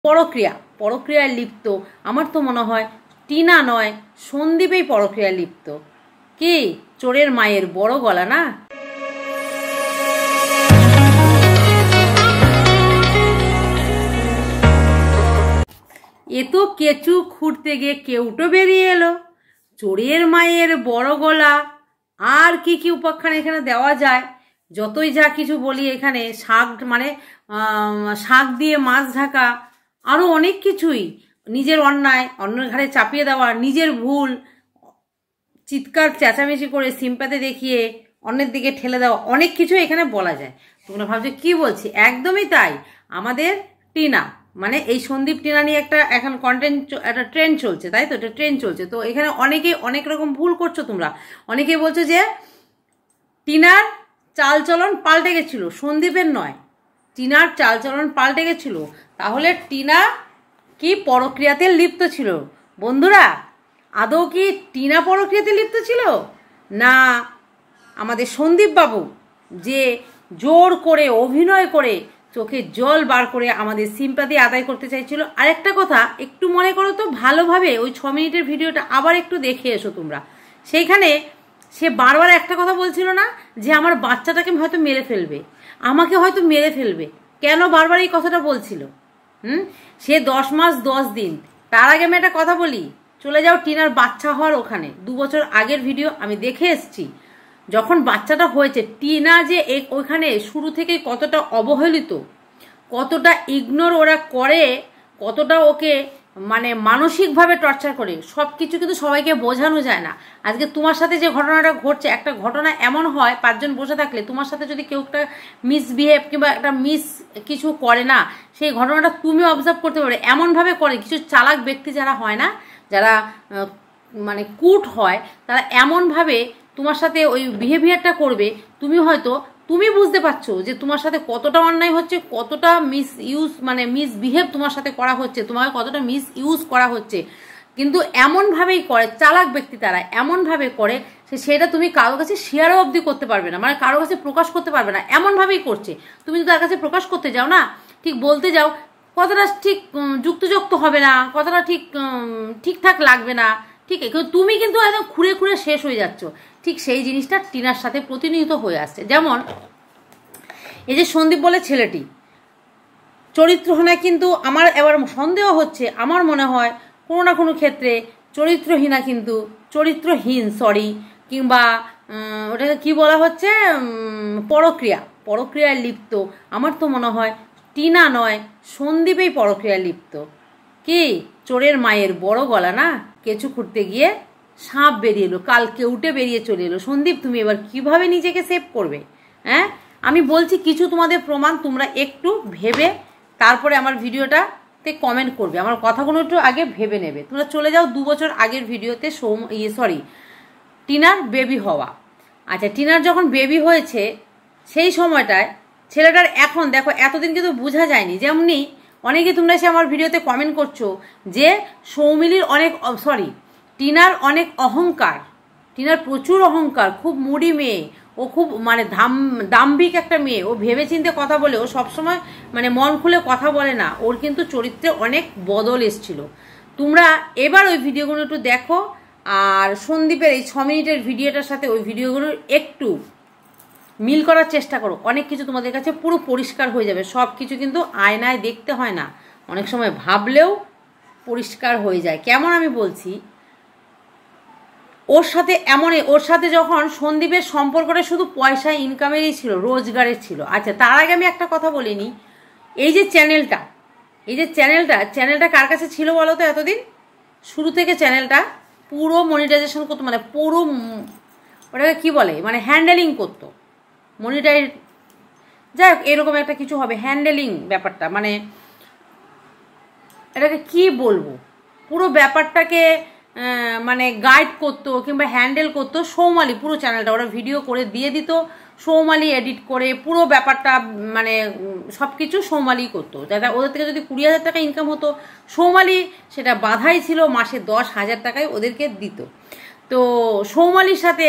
পরক্রিয়ায় লিপ্ত। আমার তো মনে হয় টিনা নয়, সন্দীপেই পরক্রিয়ায় লিপ্ত। কি চোরের মায়ের বড় গলা না? এ তো কেঁচু খুঁড়তে গিয়ে কেউটো বেরিয়ে এলো। চোরের মায়ের বড় গলা, আর কি কি উপাখ্যান এখানে দেওয়া যায়। যতই যা কিছু বলি এখানে, শাক মানে শাক দিয়ে মাছ ঢাকা, আরও অনেক কিছুই, নিজের অন্যায় অন্যের ঘাড়ে চাপিয়ে দেওয়া, নিজের ভুল চিৎকার চেঁচামেচি করে সিম্প্যাথি দেখিয়ে অন্যের দিকে ঠেলে দেওয়া, অনেক কিছু এখানে বলা যায়। তোমরা ভাবছো কি বলছি? একদমই তাই। আমাদের টিনা মানে এই সন্দীপ টিনা নিয়ে একটা এখন কন্টেন্ট, একটা ট্রেন্ড চলছে, তাই তো? এটা ট্রেন্ড চলছে। তো এখানে অনেকেই অনেক রকম ভুল করছো তোমরা। অনেকেই বলছো যে টিনার চালচলন পাল্টে গেছিল, সন্দীপের নয়, টিনার চালচলন পাল্টে গেছিল। তাহলে টিনা কি পরক্রিয়াতে লিপ্ত ছিল? বন্ধুরা, আদৌ কি টিনা পরক্রিয়াতে লিপ্ত ছিল, না আমাদের সন্দীপ বাবু যে জোর করে অভিনয় করে চোখে জল বার করে আমাদের সিম্প্যাথি আদায় করতে চাইছিল? আরেকটা কথা একটু মনে করো তো ভালোভাবে, ওই 6 মিনিটের ভিডিওটা আবার একটু দেখে এসো তোমরা। সেইখানে সে বারবার একটা কথা বলছিল না, যে আমার বাচ্চাটাকে হয়তো মেরে ফেলবে, আমাকে হয়তো মেরে ফেলবে। কেন বারবার এই কথাটা বলছিল? সে 10 মাস 10 দিন। তার আগে আমি একটা কথা বলি, চলে যাও টিনার বাচ্চা হওয়ার ওখানে। 2 বছর আগের ভিডিও আমি দেখে এসছি। যখন বাচ্চাটা হয়েছে, টিনা যে ওইখানে শুরু থেকেই কতটা অবহেলিত, কতটা ইগনোর ওরা করে, কতটা ওকে মানে মানসিকভাবে টর্চার করে, সব কিছু কিন্তু সবাইকে বোঝানো যায় না। আজকে তোমার সাথে যে ঘটনাটা ঘটছে, একটা ঘটনা এমন হয় 5 জন বসে থাকলে তোমার সাথে যদি কেউ একটা মিসবিহেভ কিংবা একটা কিছু করে না, সেই ঘটনাটা তুমি অবজার্ভ করতে পারবে। এমনভাবে করে কিছু চালাক ব্যক্তি যারা হয় না, যারা মানে কুট হয়, তারা এমনভাবে তোমার সাথে ওই বিহেভিয়ারটা করবে, তুমি বুঝতে পারছো যে তোমার সাথে কতটা অন্যায় হচ্ছে, কতটা মিসবিহেভ তোমার সাথে করা হচ্ছে, তোমাকে কতটা মিসইউজ করা হচ্ছে। কিন্তু এমনভাবেই করে চালাক ব্যক্তি, তারা এমনভাবে করে সেটা তুমি কারোর কাছে শেয়ারও অবধি করতে পারবে না, মানে কারোর কাছে প্রকাশ করতে পারবে না, এমনভাবেই করছে। তুমি যদি তার কাছে প্রকাশ করতে যাও না, ঠিক বলতে যাও, কতটা ঠিক যুক্তিযুক্ত হবে না, কতটা ঠিকঠাক লাগবে না, ঠিক আছে, তুমি কিন্তু একদম খুঁড়ে খুঁড়ে শেষ হয়ে যাচ্ছ। ঠিক সেই জিনিসটা টিনার সাথে প্রতিনিয়ত হয়ে আসছে। যেমন এই যে সন্দীপ বলে ছেলেটি চরিত্রহীনা, কিন্তু আমার এবার সন্দেহ হচ্ছে, আমার মনে হয় কোনো না কোনো ক্ষেত্রে চরিত্রহীনা, কিন্তু চরিত্রহীন কিংবা ওটাকে কি বলা হচ্ছে, পরক্রিয়ায় লিপ্ত। আমার তো মনে হয় টিনা নয়, সন্দীপেই পরক্রিয়ায় লিপ্ত। কি চোরের মায়ের বড় গলা না? কেঁচু খুঁড়তে গিয়ে সাপ বেরিয়ে এলো, কাল কেউটে বেরিয়ে চলে এলো। সন্দীপ, তুমি এবার কিভাবে নিজেকে সেভ করবে? হ্যাঁ, আমি বলছি কিছু তোমাদের প্রমাণ, তোমরা একটু ভেবে তারপরে আমার ভিডিওটাতে কমেন্ট করবে। আমার কথাগুলো একটু আগে ভেবে নেবে। তোমরা চলে যাও 2 বছর আগের ভিডিওতে, টিনার বেবি হওয়া। আচ্ছা, টিনার যখন বেবি হয়েছে সেই সময়টায় ছেলেটার, এখন দেখো এতদিন কিন্তু বোঝা যায়নি। যেমনি অনেকে তোমরা এসে আমার ভিডিওতে কমেন্ট করছো যে সৌমিলির টিনার অনেক অহংকার, টিনার প্রচুর অহংকার, খুব মুডি মেয়ে, ও খুব মানে দাম্ভিক একটা মেয়ে, ও ভেবে চিন্তে কথা বলে, ও সবসময় মানে মন খুলে কথা বলে না, ওর কিন্তু চরিত্রে অনেক বদল এসছিল। তোমরা এবার ওই ভিডিওগুলো একটু দেখো, আর সন্দীপের এই 6 মিনিটের ভিডিওটার সাথে ওই ভিডিওগুলোর একটু মিল করার চেষ্টা করো। অনেক কিছু তোমাদের কাছে পুরো পরিষ্কার হয়ে যাবে। সব কিছু কিন্তু আয়নায় দেখতে হয় না, অনেক সময় ভাবলেও পরিষ্কার হয়ে যায়। কেমন আমি বলছি, ওর সাথে যখন সন্দীপের সম্পর্কটা শুধু পয়সা ইনকামেরই ছিল, রোজগারের ছিল। আচ্ছা, তার আগে আমি একটা কথা বলিনি, এই যে চ্যানেলটা কার কাছে ছিল বলো তো? এতদিন শুরু থেকে চ্যানেলটা পুরো মনিটাইজেশন করতো, মানে পুরো ওটাকে কি বলে, মানে হ্যান্ডেলিং করতো, মনিটাইজ, যাই হোক এরকম একটা কিছু হবে, হ্যান্ডেলিং ব্যাপারটা, মানে এটাকে কি বলবো, পুরো ব্যাপারটাকে মানে গাইড করতো কিংবা হ্যান্ডেল করতো সৌমালি। পুরো চ্যানেলটা ওরা ভিডিও করে দিয়ে দিত, সৌমালি এডিট করে পুরো ব্যাপারটা, মানে সব কিছু সৌমালি করতো। যাতে ওদের থেকে যদি 20,000 টাকা ইনকাম হতো, সৌমালি সেটা বাধাই ছিল, মাসে 10,000 টাকায় ওদেরকে দিত। তো সৌমালির সাথে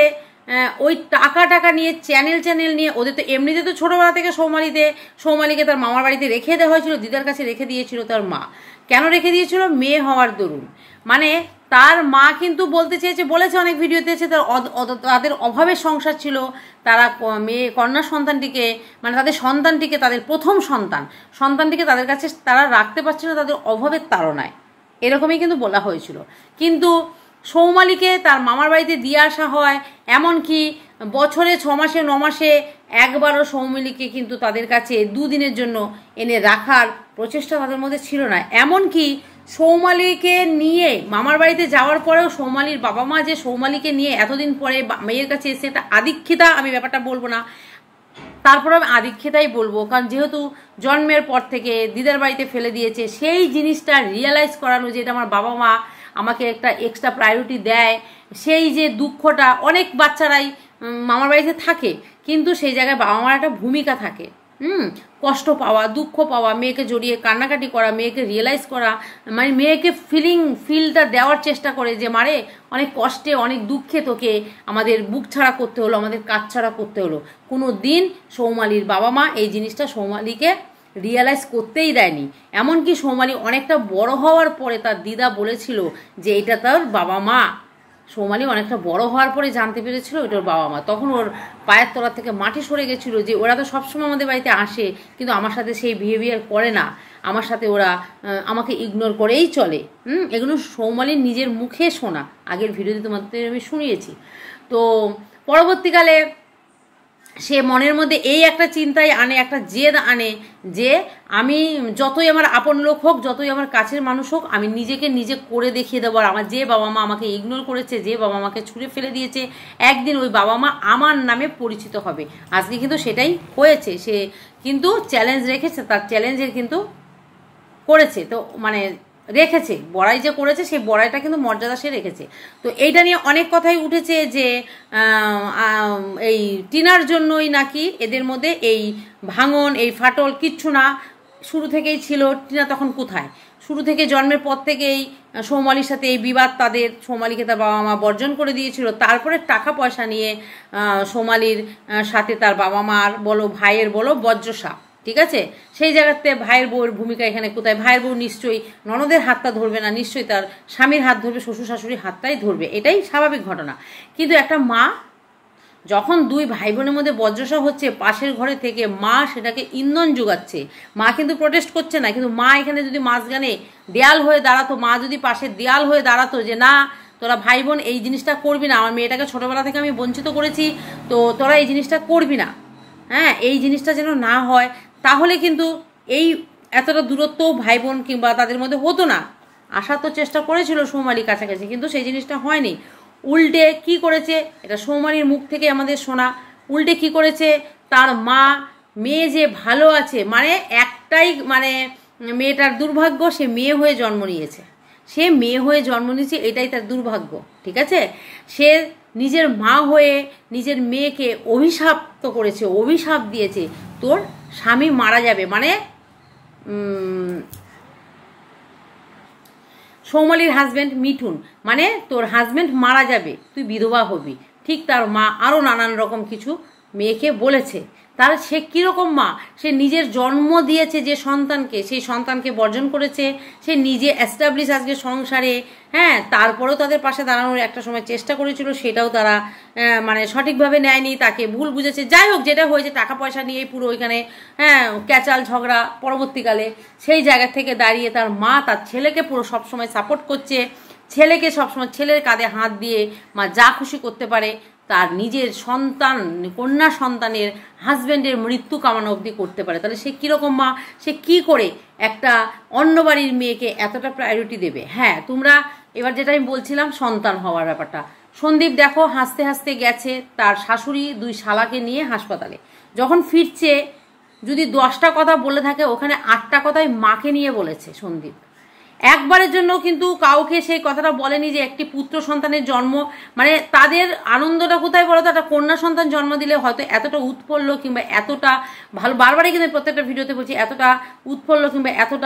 ওই টাকা নিয়ে চ্যানেল নিয়ে ওদের তো এমনিতে তো ছোটোবেলা থেকে সৌমালিকে তার মামার বাড়িতে রেখে দেওয়া হয়েছিল, দিদার কাছে রেখে দিয়েছিল তার মা। কেন রেখে দিয়েছিল? মেয়ে হওয়ার দরুন। মানে তার মা কিন্তু বলেছে অনেক ভিডিওতে তাদের অভাবের সংসার ছিল, তারা কন্যা সন্তানটিকে মানে তাদের সন্তানটিকে, তাদের প্রথম সন্তানটিকে তাদের কাছে তারা রাখতে পারছিল না তাদের অভাবের তাড়নায়, এরকমই কিন্তু বলা হয়েছিল। কিন্তু সৌমালিকে তার মামার বাড়িতে দিয়ে আসা হয়, এমনকি বছরে 6 মাসে 9 মাসে একবারও সৌমালিকে কিন্তু তাদের কাছে 2 দিনের জন্য এনে রাখার প্রচেষ্টা তাদের মধ্যে ছিল না। এমনকি সৌমালিকে নিয়ে মামার বাড়িতে যাওয়ার পরেও সৌমালির বাবা মা যে সৌমালিকে নিয়ে এতদিন পরে মেয়ের কাছে এসে একটা আদিক্ষেতা, আমি ব্যাপারটা বলবো না, তারপরে আমি আদিক্ষেতাই বলবো, কারণ যেহেতু জন্মের পর থেকে দিদার বাড়িতে ফেলে দিয়েছে, সেই জিনিসটা রিয়েলাইজ করানো যে এটা আমার বাবা মা আমাকে একটা এক্সট্রা প্রায়োরিটি দেয়, সেই যে দুঃখটা অনেক বাচ্চারাই মামার বাড়িতে থাকে, কিন্তু সেই জায়গায় বাবা মার একটা ভূমিকা থাকে। কষ্ট পাওয়া, দুঃখ পাওয়া, মেয়েকে জড়িয়ে কান্নাকাটি করা, মেয়েকে রিয়েলাইজ করা, মানে মেয়েকে ফিলটা দেওয়ার চেষ্টা করে যে মারে অনেক কষ্টে অনেক দুঃখে তোকে আমাদের বুক ছাড়া করতে হলো, আমাদের কাজ ছাড়া করতে হলো। কোনো দিন সৌমালির বাবা মা এই জিনিসটা সৌমালিকে রিয়েলাইজ করতেই দেয়নি। এমনকি সৌমালি অনেকটা বড় হওয়ার পরে তার দিদা বলেছিল যে এটা তার বাবা মা। সৌমালি অনেকটা বড় হওয়ার পরে জানতে পেরেছিল এটা ওর বাবা মা। তখন ওর পায়ের তলা থেকে মাটি সরে গেছিল যে ওরা তো সবসময় আমাদের বাড়িতে আসে, কিন্তু আমার সাথে সেই বিহেভিয়ার করে না, আমার সাথে ওরা আমাকে ইগনোর করেই চলে। এগুলো সৌমালির নিজের মুখে শোনা, আগের ভিডিওতে তোমাদের আমি শুনিয়েছি। তো পরবর্তীকালে সে মনের মধ্যে এই একটা চিন্তাই আনে, একটা জেদ আনে যে আমি যতই আমার আপন লোক হোক, যতই আমার কাছের মানুষ হোক, আমি নিজেকে নিজে করে দেখিয়ে দেবো। আর আমার যে বাবা মা আমাকে ইগনোর করেছে, যে বাবা মাকে ছুঁড়ে ফেলে দিয়েছে, একদিন ওই বাবা মা আমার নামে পরিচিত হবে। আজকে কিন্তু সেটাই হয়েছে। সে কিন্তু চ্যালেঞ্জ রেখেছে, তার চ্যালেঞ্জের কিন্তু করেছে, তো মানে রেখেছে, বড়াই যে করেছে সেই বড়াইটা কিন্তু মর্যাদা সে রেখেছে। তো এইটা নিয়ে অনেক কথাই উঠেছে যে এই টিনার জন্যই নাকি এদের মধ্যে এই ভাঙন, এই ফাটল কিচ্ছু না, শুরু থেকেই ছিল। টিনা তখন কোথায়? শুরু থেকে জন্মের পর থেকেই সৌমালির সাথে এই বিবাদ তাদের, সৌমালিকে তার বাবা মা বর্জন করে দিয়েছিল। তারপরে টাকা পয়সা নিয়ে সৌমালির সাথে তার বাবা মার বলো, ভাইয়ের বলো বজ্রসা, ঠিক আছে? সেই জায়গাতে ভাইয়ের বউয়ের ভূমিকা এখানে কোথায়? ভাইয়ের বউ নিশ্চয়ই ননদের হাতটা ধরবে না, নিশ্চয়ই তার স্বামীর হাত ধরবে, শ্বশুর শাশুড়ির হাতটাই ধরবে, এটাই স্বাভাবিক ঘটনা। কিন্তু একটা মা যখন 2 ভাই বোনের মধ্যে বজ্রসা হচ্ছে, পাশের ঘরে থেকে মা সেটাকে ইন্ধন যোগাচ্ছে। মা কিন্তু প্রোটেস্ট করছে না, কিন্তু মা এখানে যদি মাঝখানে দেয়াল হয়ে দাঁড়াতো, মা যদি পাশে দেয়াল হয়ে দাঁড়াতো যে না তোরা ভাই বোন এই জিনিসটা করবি না, আমার মেয়েটাকে ছোটবেলা থেকে আমি বঞ্চিত করেছি, তো তোরা এই জিনিসটা করবি না, হ্যাঁ এই জিনিসটা যেন না হয়, তাহলে কিন্তু এই এতটা দূরত্ব ভাই বোন কিংবা তাদের মধ্যে হতো না। আসার তো চেষ্টা করেছিল সৌমালি কাছাকাছি, কিন্তু সেই জিনিসটা হয়নি। উল্টে কি করেছে, এটা সৌমালির মুখ থেকে আমাদের শোনা, উল্টে কি করেছে, তার মা মেয়ে যে ভালো আছে, মানে একটাই মানে মেয়েটার দুর্ভাগ্য, সে মেয়ে হয়ে জন্ম নিয়েছে, সে মেয়ে হয়ে জন্ম নিয়েছে, এটাই তার দুর্ভাগ্য, ঠিক আছে? সে নিজের মা হয়ে নিজের মেয়েকে অভিশাপ্ত করেছে, অভিশাপ দিয়েছে তোর স্বামী মারা যাবে, মানে সৌমালির হাজব্যান্ড মিঠুন, মানে তোর হাজব্যান্ড মারা যাবে, তুই বিধবা হবি। ঠিক তার মা আরও নানান রকম কিছু মেয়েকে বলেছে। তার সে কীরকম মা? সে নিজের জন্ম দিয়েছে যে সন্তানকে, সেই সন্তানকে বর্জন করেছে, সে নিজে এস্টাবলিশ আজকে সংসারে, হ্যাঁ তারপরেও তাদের পাশে দাঁড়ানোর একটা সময় চেষ্টা করেছিল, সেটাও তারা মানে সঠিকভাবে নেয়নি, তাকে ভুল বুঝেছে। যাই হোক, যেটা হয়েছে টাকা পয়সা নিয়েই পুরো ওইখানে হ্যাঁ ক্যাচাল ঝগড়া। পরবর্তীকালে সেই জায়গা থেকে দাঁড়িয়ে তার মা তার ছেলেকে পুরো সবসময় সাপোর্ট করছে, ছেলেকে সবসময় ছেলের কাঁধে হাত দিয়ে মা যা খুশি করতে পারে, তার নিজের সন্তান, কন্যা সন্তানের হাজব্যান্ডের মৃত্যু কামনা অবধি করতে পারে। তাহলে সে কীরকম মা? সে কি করে একটা অন্য বাড়ির মেয়েকে এতটা প্রায়োরিটি দেবে? হ্যাঁ তোমরা এবার যেটা আমি বলছিলাম সন্তান হওয়ার ব্যাপারটা, সন্দীপ দেখো হাসতে হাসতে গেছে তার শাশুড়ি 2 শালাকে নিয়ে হাসপাতালে, যখন ফিরছে যদি 10টা কথা বলে থাকে, ওখানে 8টা কথাই মাকে নিয়ে বলেছে সন্দীপ। একবারের জন্য কিন্তু কাউকে সেই কথাটা বলেনি যে একটি পুত্র সন্তানের জন্ম, মানে তাদের আনন্দটা কোথায় বলো তো? একটা কন্যা সন্তান জন্ম দিলে হয়তো এতটা উৎফুল্ল কিংবা এতটা ভালো, বারবারই কিন্তু প্রত্যেকটা ভিডিওতে বলছি, এতটা উৎফুল্ল কিংবা এতটা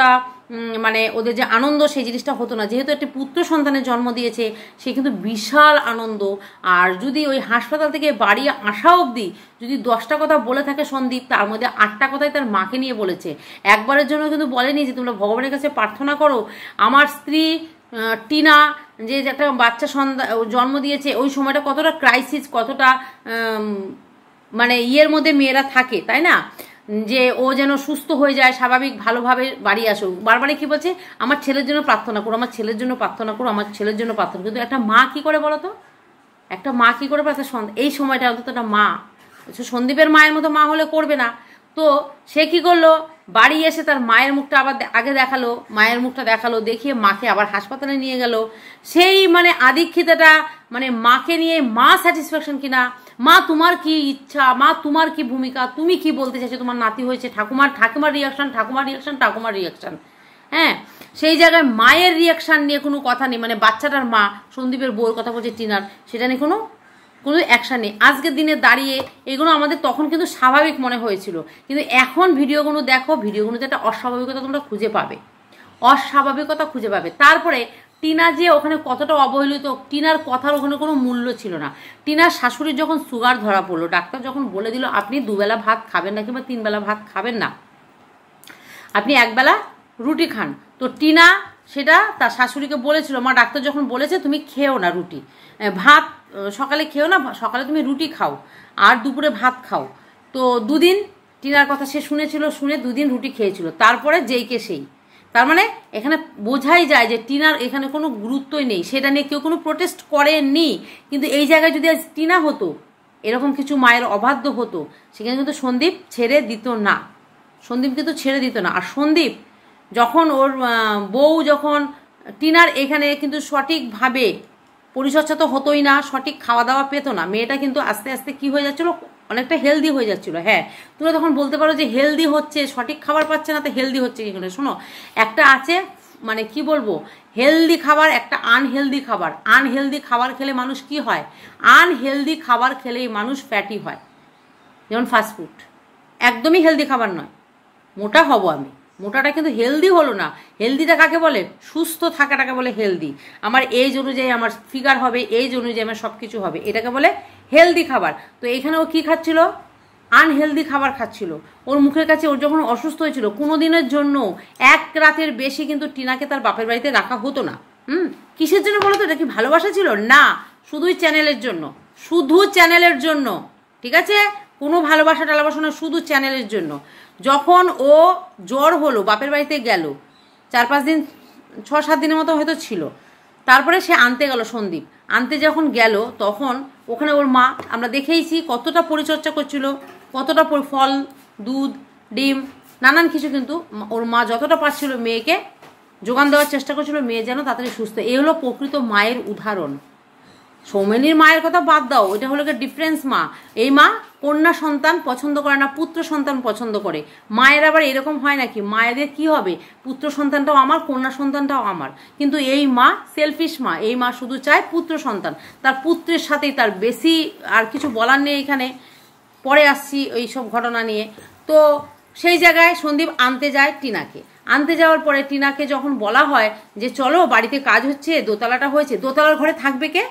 মানে ওদের যে আনন্দ সেই জিনিসটা হতো না। যেহেতু একটি পুত্র সন্তানের জন্ম দিয়েছে, সে কিন্তু বিশাল আনন্দ। আর যদি ওই হাসপাতাল থেকে বাড়ি আসা অবধি যদি 10টা কথা বলে থাকে সন্দীপ, তার মধ্যে 8টা কথাই তার মাকে নিয়ে বলেছে। একবারের জন্য কিন্তু বলেনি যে তোমরা ভগবানের কাছে প্রার্থনা করো আমার স্ত্রী টিনা যে একটা বাচ্চা জন্ম দিয়েছে, ওই সময়টা কতটা ক্রাইসিস, কতটা মানে ইয়ের মধ্যে মেয়েরা থাকে, তাই না, যে ও যেন সুস্থ হয়ে যায়, স্বাভাবিক ভালোভাবে বাড়ি আসুক। বারবারে কি বলছে, আমার ছেলের জন্য প্রার্থনা করো, আমার ছেলের জন্য প্রার্থনা করো, আমার ছেলের জন্য প্রার্থনা। কিন্তু একটা মা কি করে বলো তো, একটা মা কি করে এই সময়টা অন্তত একটা মা, সন্দীপের মায়ের মতো মা হলে করবে না। তো সে কি করলো, বাড়ি এসে তার মায়ের মুখটা আবার আগে দেখালো, মায়ের মুখটা দেখালো, দেখিয়ে মাকে আবার হাসপাতালে নিয়ে গেল। সেই মানে আদিক্ষিতাটা, মানে মাকে নিয়ে মা স্যাটিসফ্যাকশন কিনা, মা তোমার কি ইচ্ছা, মা তোমার কি ভূমিকা, তুমি কি বলতে চাইছো, তোমার নাতি হয়েছে, ঠাকুমার রিয়াকশন। হ্যাঁ, সেই জায়গায় মায়ের রিয়াকশন নিয়ে কোনো কথা নেই, মানে বাচ্চাটার মা সন্দীপের বউর কথা বলছে টিনার, সেটা নিয়ে কোনো অ্যাকশন নেই। আজকের দিনে দাঁড়িয়ে এগুলো আমাদের তখন কিন্তু স্বাভাবিক মনে হয়েছিল, কিন্তু এখন ভিডিওগুলো দেখো, ভিডিওগুলোতে একটা অস্বাভাবিকতা তোমরা খুঁজে পাবে। তারপরে টিনা যে ওখানে কতটা অবহেলিত, টিনার কথার ওখানে কোনো মূল্য ছিল না। টিনার শাশুড়ির যখন সুগার ধরা পড়লো, ডাক্তার যখন বলে দিল আপনি 2 বেলা ভাত খাবেন না, কিংবা 3 বেলা ভাত খাবেন না, আপনি 1 বেলা রুটি খান। তো টিনা সেটা তার শাশুড়িকে বলেছিল, মা ডাক্তার যখন বলেছে তুমি খেও না রুটি, ভাত সকালে খেও না, সকালে তুমি রুটি খাও আর দুপুরে ভাত খাও। তো 2 দিন টিনার কথা সে শুনেছিল, শুনে 2 দিন রুটি খেয়েছিল, তারপরে যেইকে সেই। তার মানে এখানে বোঝাই যায় যে টিনার এখানে কোনো গুরুত্বই নেই, সেটা নিয়ে কেউ কোনো প্রোটেস্ট করেনি। কিন্তু এই জায়গায় যদি আজ টিনা হতো, এরকম কিছু মায়ের অবাধ্য হতো, সেখানে কিন্তু সন্দীপ ছেড়ে দিত না। আর সন্দীপ যখন ওর বউ যখন টিনার এখানে কিন্তু সঠিকভাবে পরিচর্যা তো হতোই না, সঠিক খাওয়া দাওয়া পেতো না, মেয়েটা কিন্তু আস্তে আস্তে কি হয়ে যাচ্ছিল, অনেকটা হেলদি হয়ে যাচ্ছিল। হ্যাঁ, তোমরা তখন বলতে পারো যে হেলদি হচ্ছে, সঠিক খাবার পাচ্ছে না, তো হেলদি হচ্ছে কি করে? শোনো, একটা আছে মানে কি বলবো, হেলদি খাবার, একটা আনহেলদি খাবার খেলে মানুষ কি হয়, আনহেলদি খাবার খেলেই মানুষ ফ্যাটি হয়। যেমন ফাস্টফুড একদমই হেলদি খাবার নয়। মোটা হব আমি, মোটাটা কিন্তু হেলদি হলো না। হেলদিটা কাকে বলে, সুস্থ থাকাটাকে বলে হেলদি। আমার এজ অনুযায়ী আমার ফিগার হবে, এজ অনুযায়ী আমার সব কিছু হবে, এটাকে বলে হেলদি খাবার। তো এখানে ও কী খাচ্ছিল, আনহেলদি খাবার খাচ্ছিল। ওর মুখের কাছে, ওর যখন অসুস্থ হয়েছিল, কোনো দিনের জন্য 1 রাতের বেশি কিন্তু টিনাকে তার বাপের বাড়িতে রাখা হতো না। কিসের জন্য বলো তো, এটা কি ভালোবাসা ছিল? না, শুধু চ্যানেলের জন্য। ঠিক আছে, কোনো ভালোবাসা টালাবাসা না, শুধু চ্যানেলের জন্য। যখন ও জ্বর হলো, বাপের বাড়িতে গেল, 4-5 দিন 6-7 দিনের মতো হয়তো ছিল, তারপরে সে আনতে গেল সন্দীপ। আনতে যখন গেল, তখন ওখানে ওর মা আমরা দেখেইছি কতটা পরিচর্যা করছিল, কতটা ফল, দুধ, ডিম, নানান কিছু কিন্তু ওর মা যতটা পারছিল মেয়েকে যোগান দেওয়ার চেষ্টা করছিল, মেয়ে যেন তাড়াতাড়ি সুস্থ। এই হলো প্রকৃত মায়ের উদাহরণ। সৌমেনীর মায়ের কথা বাদ দাও, এটা হলো ডিফারেন্স মা। এই মা কন্যা সন্তান পছন্দ করে না, পুত্র সন্তান পছন্দ করে। মায়ের আবার এরকম হয় নাকি, মায়েদের কি হবে, পুত্র সন্তানটাও আমার, কন্যা সন্তানটাও আমার। কিন্তু এই মা সেলফিশ মা, এই মা শুধু চায় পুত্র সন্তান, তার পুত্রের সাথেই তার বেশি আর কিছু বলার নেই। এখানে পরে আসছি ওই সব ঘটনা নিয়ে। তো সেই জায়গায় সন্দীপ আনতে যায় টিনাকে। আনতে যাওয়ার পরে টিনাকে যখন বলা হয় যে চলো বাড়িতে কাজ হচ্ছে, দোতলাটা হয়েছে, দোতলার ঘরে থাকবে কে,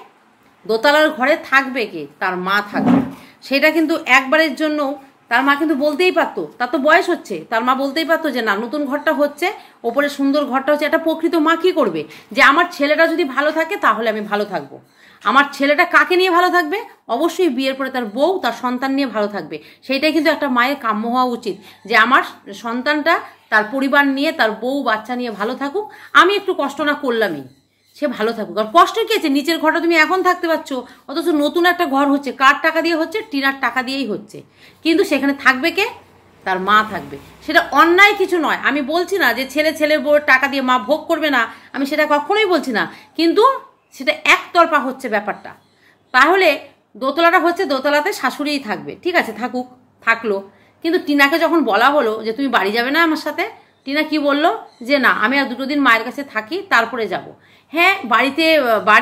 তার মা থাকবে। সেটা কিন্তু একবারের জন্য তার মা কিন্তু বলতেই পারতো, তার তো বয়স হচ্ছে, তার মা বলতেই পারতো যে না, নতুন ঘরটা হচ্ছে, ওপরে সুন্দর ঘরটা হচ্ছে। একটা প্রকৃত মা কি করবে, যে আমার ছেলেটা যদি ভালো থাকে তাহলে আমি ভালো থাকবো। আমার ছেলেটা কাকে নিয়ে ভালো থাকবে, অবশ্যই বিয়ের পরে তার বউ, তার সন্তান নিয়ে ভালো থাকবে। সেইটাই কিন্তু একটা মায়ের কাম্য হওয়া উচিত, যে আমার সন্তানটা তার পরিবার নিয়ে, তার বউ বাচ্চা নিয়ে ভালো থাকুক, আমি একটু কষ্ট না করলামই, সে ভালো থাকুক। আর কষ্ট কি আছে, নিচের ঘরটা তুমি এখন থাকতে পারছো, অথচ নতুন একটা ঘর হচ্ছে, কার টাকা দিয়ে হচ্ছে, টিনার টাকা দিয়েই হচ্ছে, কিন্তু সেখানে থাকবে কে, তার মা থাকবে। সেটা অন্যায় কিছু নয়, আমি বলছি না যে ছেলের বউয়ের টাকা দিয়ে মা ভোগ করবে না, আমি সেটা কখনোই বলছি না, কিন্তু সেটা একতরফা হচ্ছে ব্যাপারটা। তাহলে দোতলাটা হচ্ছে, দোতলাতে শাশুড়িই থাকবে, ঠিক আছে, থাকলো। কিন্তু টিনাকে যখন বলা হলো যে তুমি বাড়ি যাবে না আমার সাথে, টিনা কি বললো, যে না, আমি আর 2 দিন মায়ের কাছে থাকি, তারপরে যাব। হ্যাঁ, বাড়িতে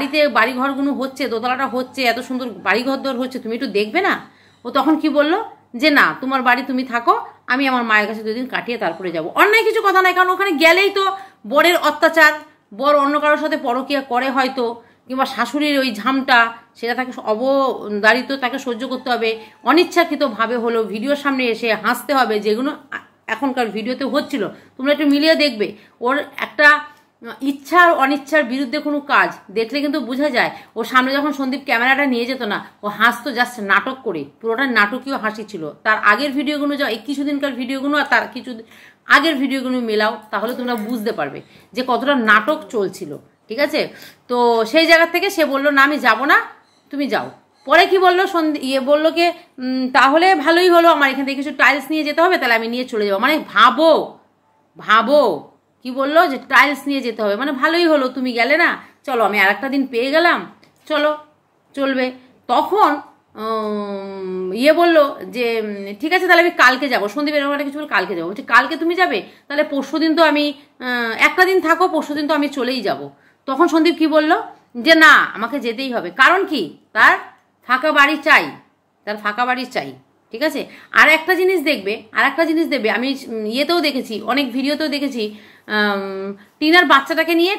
বাড়িঘরগুলো হচ্ছে, দোতলাটা হচ্ছে, এত সুন্দর বাড়িঘর দর হচ্ছে, তুমি একটু দেখবে না? ও তখন কি বললো, যে না তোমার বাড়ি তুমি থাকো, আমি আমার মায়ের কাছে 2 দিন কাটিয়ে তারপরে যাব। অন্যায় কিছু কথা নাই, কারণ ওখানে গেলেই তো বরের অত্যাচার, বর অন্য কারোর সাথে পরকীয়া করে হয়তো, কিংবা শাশুড়ির ওই ঝামটা, সেটা তাকে অবদারিত তাকে সহ্য করতে হবে। অনিচ্ছাকৃতভাবে হলো ভিডিওর সামনে এসে হাসতে হবে, যেগুলো এখনকার ভিডিওতে হচ্ছিল। তোমরা একটু মিলিয়ে দেখবে, ওর একটা ইচ্ছা আর অনিচ্ছার বিরুদ্ধে কোনো কাজ দেখলে কিন্তু বোঝা যায়। ওর সামনে যখন সন্দীপ ক্যামেরাটা নিয়ে যেত না, ও হাসতো জাস্ট নাটক করে, পুরোটা নাটকীয় হাসি ছিল। তার আগের ভিডিওগুলো যাও, এই কিছুদিনকার ভিডিওগুলো আর তার কিছু আগের ভিডিওগুলো মেলাও, তাহলে তোমরা বুঝতে পারবে যে কতটা নাটক চলছিল। ঠিক আছে, তো সেই জায়গা থেকে সে বললো না আমি যাব না, তুমি যাও। পরে কি বললো, বললো কে তাহলে ভালোই হলো, আমার এখান থেকে কিছু টাইলস নিয়ে যেতে হবে, তাহলে আমি নিয়ে চলে যাবো। মানে ভাবো কি বললো, যে টাইলস নিয়ে যেতে হবে, মানে ভালোই হলো তুমি গেলে না, চলো আমি আরেকটা দিন পেয়ে গেলাম, চলো চলবে। তখন বললো যে ঠিক আছে তাহলে আমি কালকে যাবো। সন্দীপ এরকম একটা কিছু বলে কালকে যাবো। বলছি কালকে তুমি যাবে, তাহলে পরশু দিন তো আমি একটা দিন থাকো, পরশু দিন তো আমি চলেই যাব। তখন সন্দীপ কি বললো, যে না আমাকে যেতেই হবে। কারণ কি, তার ফাঁকা বাড়ি চাই, তার ফাঁকা বাড়ি চাই। ঠিক আছে, আর একটা জিনিস দেখবে, আমি ইয়েতেও দেখেছি, অনেক ভিডিওতেও দেখেছি, টিনার বাচ্চাটাকে নিয়ে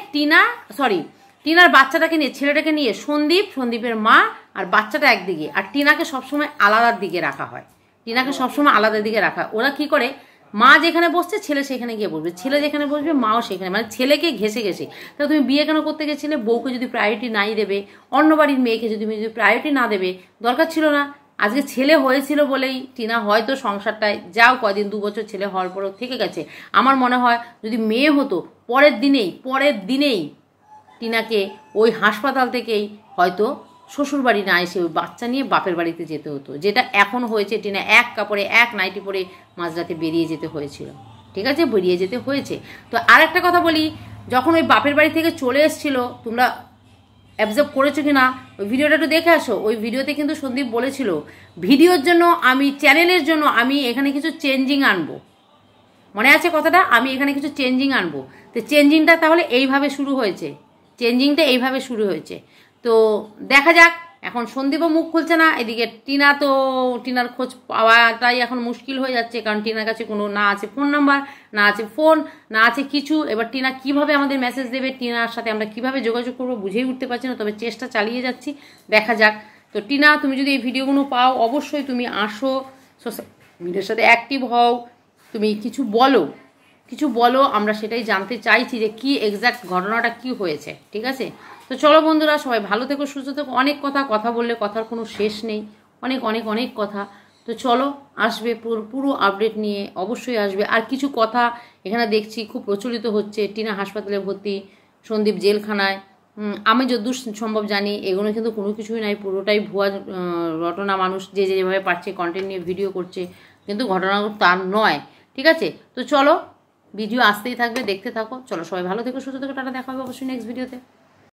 ছেলেটাকে নিয়ে সন্দীপের মা আর বাচ্চাটা একদিকে, আর টিনাকে সবসময় আলাদার দিকে রাখা হয়। ওরা কি করে, মা যেখানে বসছে ছেলে সেখানে গিয়ে বসবে, ছেলে যেখানে বসবে মাও সেখানে, মানে ছেলেকে ঘেসে তা তুমি বিয়ে কেন করতে গেছিলে? বউকে যদি প্রায়োরিটি নাই দেবে, অন্য বাড়ির মেয়েকে যদি প্রায়োরিটি না দেবে, দরকার ছিল না। আজকে ছেলে হয়েছিল বলেই টিনা হয়তো সংসারটায় যাও কয়দিন 2 বছর ছেলে হওয়ার পরও থেকে গেছে। আমার মনে হয় যদি মেয়ে হতো, পরের দিনেই টিনাকে ওই হাসপাতাল থেকেই হয়তো শ্বশুর বাড়ি না এসে ওই বাচ্চা নিয়ে বাপের বাড়িতে যেতে হতো, যেটা এখন হয়েছে। টিনা এক কাপড়ে এক নাইটি পরে মাঝরাতে বেরিয়ে যেতে হয়েছিল। ঠিক আছে, বেরিয়ে যেতে হয়েছে। তো আর একটা কথা বলি, যখন ওই বাপের বাড়ি থেকে চলে এসেছিল, তোমরা অ্যাবজর্ভ করেছো কি না, ওই ভিডিওটা একটু দেখে আসো। ওই ভিডিওতে কিন্তু সন্দীপ বলেছিল, ভিডিওর জন্য চ্যানেলের জন্য আমি এখানে কিছু চেঞ্জিং আনবো। মনে আছে কথাটা, আমি এখানে কিছু চেঞ্জিং আনবো। তো চেঞ্জিংটা তাহলে এইভাবে শুরু হয়েছে। তো দেখা যাক, এখন সন্দীপও মুখ খুলছে না, এদিকে টিনার খোঁজ পাওয়াটাই এখন মুশকিল হয়ে যাচ্ছে, কারণ টিনার কাছে কোনো না আছে ফোন নাম্বার, না আছে ফোন, না আছে কিছু। এবার টিনা কিভাবে আমাদের মেসেজ দেবে, টিনার সাথে আমরা কিভাবে যোগাযোগ করবো বুঝেই উঠতে পারছি না, তবে চেষ্টা চালিয়ে যাচ্ছি, দেখা যাক। তো টিনা, তুমি যদি এই ভিডিওগুলো পাও, অবশ্যই তুমি আসো, সোশ্যাল মিডিয়ার সাথে অ্যাক্টিভ হও, তুমি কিছু বলো, আমরা সেটাই জানতে চাইছি যে কি এক্স্যাক্ট ঘটনাটা কি হয়েছে। ঠিক আছে, তো চলো বন্ধুরা, সবাই ভালো থেকো, সুস্থ থেকো। অনেক কথা বললে কথার কোনো শেষ নেই, অনেক কথা। তো চলো, আসবে পুরো আপডেট নিয়ে অবশ্যই আসবে। আর কিছু কথা এখানে দেখছি খুব প্রচলিত হচ্ছে, টিনা হাসপাতালে ভর্তি, সন্দীপ জেলখানায়। আমি যতদূর সম্ভব জানি এগুলো কিন্তু কোনো কিছুই নাই, পুরোটাই ভুয়া রটনা। মানুষ যেভাবে পারছে কন্টেন্ট নিয়ে ভিডিও করছে, কিন্তু ঘটনাগুলো তার নয়। ঠিক আছে, তো চলো, ভিডিও আসতেই থাকবে, দেখতে থাকো। চলো সবাই ভালো থেকো, সুস্থ থেকো, টাটা, দেখা হবে অবশ্যই নেক্সট ভিডিওতে।